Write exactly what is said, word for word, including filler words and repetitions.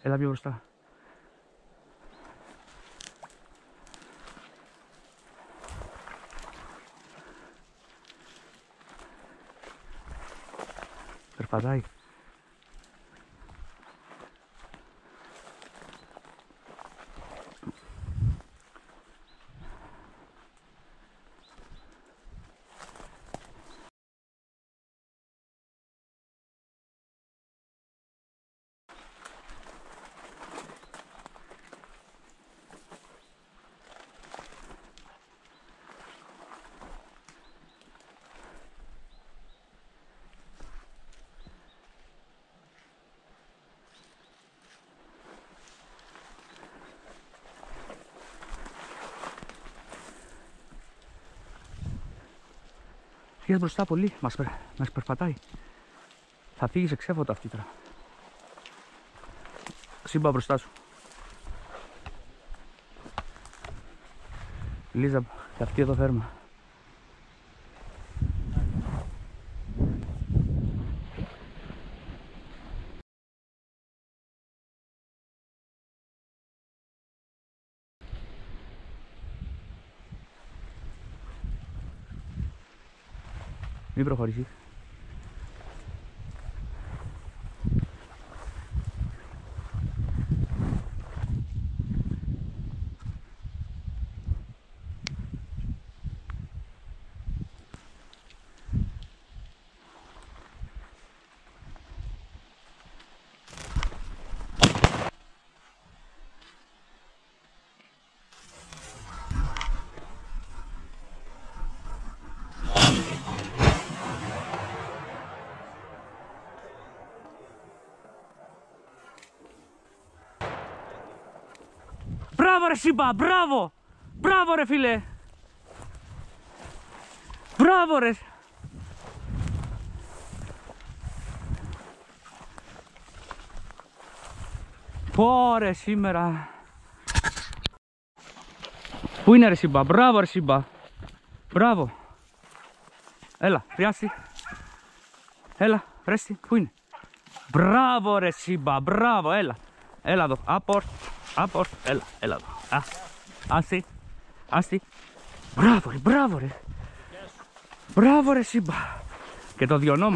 Έλα πιο μπροστά. Περπατάει. Πήγες μπροστά πολύ, μας, περ, μας περπατάει. Θα φύγει σε ξέφωτο αυτή τώρα. Σύμπα μπροστά σου. Λίζα, και αυτή εδώ φέρμα. Μην προχωρήσεις. Μπράβο ρε Σύμπα, μπράβο! Μπράβο ρε φίλε! Μπράβο ρε! Πω ρε σήμερα! Πού είναι ρε Σύμπα, μπράβο ρε Σύμπα! Μπράβο! Έλα, Ριάστη! Έλα, Ρέστη, πού είναι? Μπράβο ρε Σύμπα, μπράβο, έλα! Έλα εδώ, απορ, απορ, έλα, έλα εδώ. Α, άστη, άστη. Μπράβο ρε, μπράβο ρε. Μπράβο ρε Σύμπα. Και το διονόμα.